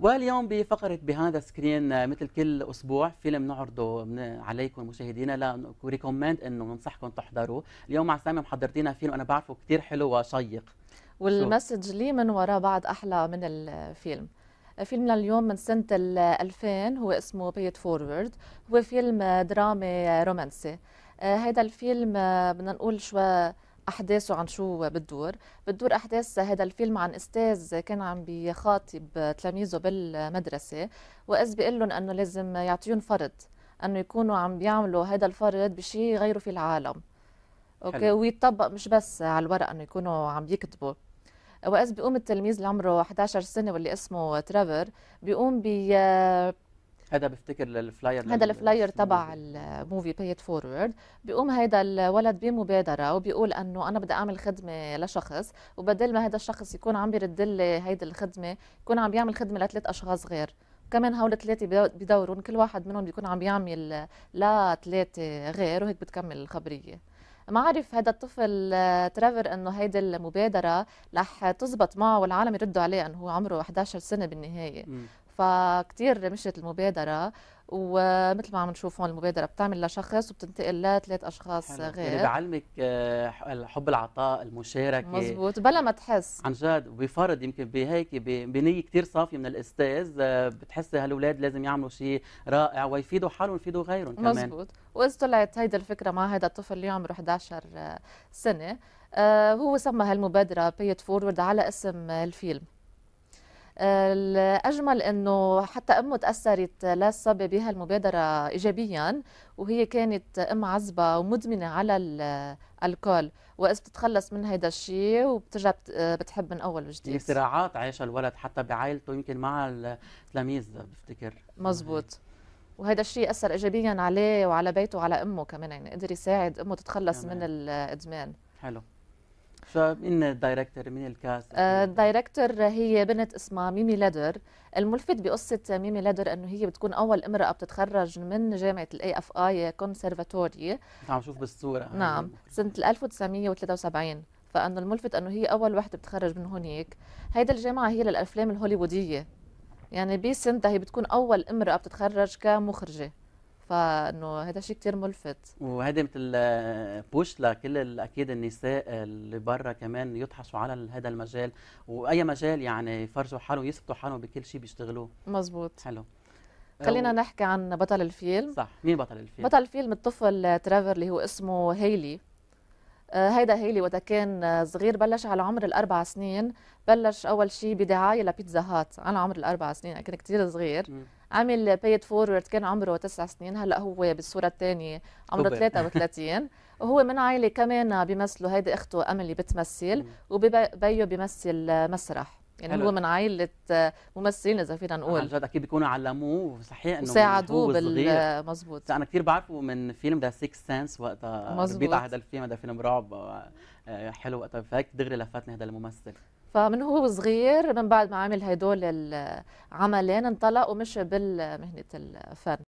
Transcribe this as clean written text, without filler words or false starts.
واليوم بفقرة بهاند سكرين مثل كل أسبوع فيلم نعرضه عليكم مشاهدينا لا ريكومند إنه ننصحكم تحضروه. اليوم مع سامي محضرتينا فيلم أنا بعرفه كثير حلو وشيق. شو؟ والمسج لي من وراه بعد أحلى من الفيلم. فيلمنا اليوم من سنة 2000 هو اسمه بيت فورورد. هو فيلم درامي رومانسي. هذا الفيلم بدنا نقول شوي أحداثه عن شو بتدور أحداث هذا الفيلم عن أستاذ كان عم بيخاطب تلاميذه بالمدرسة، وإذ بيقول لهم أنه لازم يعطيهم فرض، أنه يكونوا عم بيعملوا هذا الفرض بشيء يغيروا في العالم. أوكي، حلو. ويتطبق مش بس على الورق أنه يكونوا عم بيكتبوا. وقت بيقوم التلميذ اللي عمره 11 سنة واللي اسمه ترافر بيقوم هذا بفتكر الفلاير هذا الفلاير تبع للموفي. الموفي بايت فورورد. بيقوم هذا الولد بمبادرة وبيقول انه انا بدي اعمل خدمة لشخص، وبدل ما هذا الشخص يكون عم بيرد لي هيدي الخدمة يكون عم بيعمل خدمة لثلاث اشخاص غير. كمان هول الثلاثة بدورون كل واحد منهم بيكون عم بيعمل لثلاثة غير، وهيك بتكمل الخبرية. ما عرف هذا الطفل ترافر انه هيدي المبادرة رح تزبط معه والعالم يردوا عليه انه هو عمره 11 سنة بالنهاية. فكتير مشت المبادرة، ومثل ما عم نشوف هون المبادرة بتعمل لشخص وبتنتقل لثلاث أشخاص حلو، غير. يعني بعلمك حب العطاء، المشاركة. مزبوط بلا ما تحس. عن جد وبفرض يمكن بهيك بنية كثير صافية من الأستاذ، بتحسي هالأولاد لازم يعملوا شيء رائع ويفيدوا حالهم ويفيدوا غيرهم كمان. مزبوط. وإذ طلعت هيدي الفكرة مع هذا الطفل اللي عمره 11 سنة، هو سمى هالمبادرة بايت فورورد على اسم الفيلم. الأجمل أنه حتى أمه تأثرت للصبي بهالمبادرة إيجابيا، وهي كانت أم عزبة ومدمنة على الكول، وإذ بتتخلص من هيدا الشيء وبترجع بتحب من أول يعني وجديد. صراعات عايشها الولد حتى بعائلته يمكن مع التلاميذ بفتكر إنه هيك. مزبوط. وهذا الشيء أثر إيجابيا عليه وعلى بيته وعلى أمه كمان، يعني قدر يساعد أمه تتخلص من كمان الإدمان. حلو. شو مين الدايركتور، مين الكاست؟ الدايركتور هي بنت اسمها ميمي ليدر. الملفت بقصة ميمي ليدر انه هي بتكون اول امرأة بتتخرج من جامعة الاي اف اي كونسرفاتوري. كنت عم شوف بالصورة هاي نعم، سنة 1973. فانه الملفت انه هي اول وحدة بتتخرج من هونيك. هيدا الجامعة هي للافلام الهوليوودية، يعني بسنتها هي بتكون اول امرأة بتتخرج كمخرجة. فانه هذا شيء كتير ملفت. وهذا مثل بوش لكل اكيد النساء اللي برا كمان يطحشوا على هذا المجال، واي مجال يعني يفرجوا حالهم يثبتوا حالهم بكل شيء بيشتغلوه. مزبوط. حلو. خلينا نحكي عن بطل الفيلم. صح، مين بطل الفيلم؟ بطل الفيلم الطفل ترافر اللي هو اسمه هيلي. هيدا هيلي وقت كان صغير بلش على عمر الأربع سنين. بلش أول شيء بدعاية لبيتزا هات على عمر الأربع سنين، يعني كان كتير صغير. عمل بايت فورورد كان عمره 9 سنين، هلا هو بالصورة الثانية عمره 33. وهو من عائلة كمان بيمثلوا، هيدي أخته أملي بتمثل وبيو بيمثل مسرح، يعني حلو. هو من عائلة ممثلين إذا فينا نقول. عن جد اكيد بيكونوا علموه صحيح انه وساعدوه هو صغير. مزبوط. انا كثير بعرفه من فيلم ذا سيكس سنس، وقتها ربيت على مزبوط. هذا الفيلم، هذا فيلم رعب حلو وقتها، فهيك دغري لفتني هذا الممثل. فمن هو صغير من بعد ما عمل هدول العملين انطلق ومشى بالمهنة الفن.